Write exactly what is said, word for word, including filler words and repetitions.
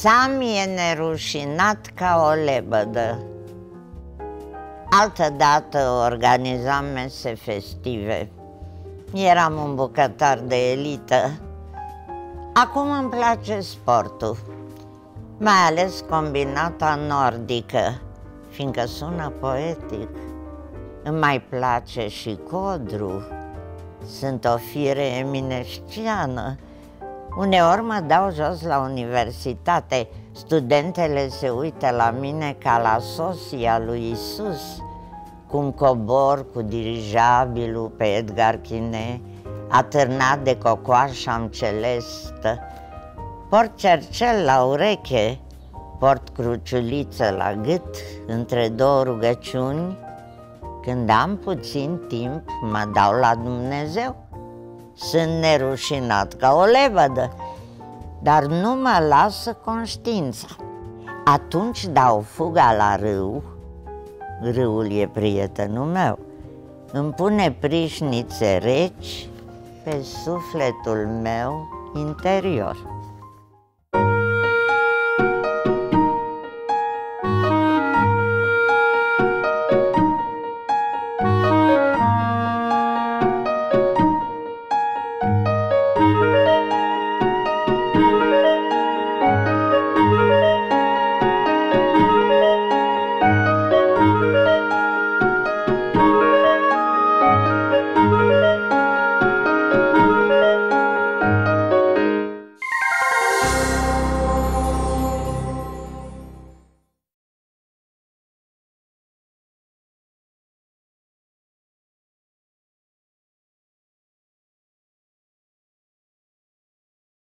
Sam e nerușinat ca o lebădă. Altădată organizam mese festive. Eram un bucătar de elită. Acum îmi place sportul, mai ales combinata nordică, fiindcă sună poetic. Îmi mai place și codru. Sunt o fire eminesciană. Uneori mă dau jos la universitate. Studentele se uită la mine ca la sosia lui Isus. Cum cobor cu dirijabilul pe Edgar Quinet, atârnat de cocoașa-mi celestă. Port cercel la ureche, port cruciuliță la gât, între două rugăciuni. Când am puțin timp, mă dau la Dumnezeu. Sunt nerușinat ca o lebădă, dar nu mă lasă conștiința. Atunci dau fuga la râu, râul e prietenul meu, îmi pune prișnițe reci pe sufletul meu interior.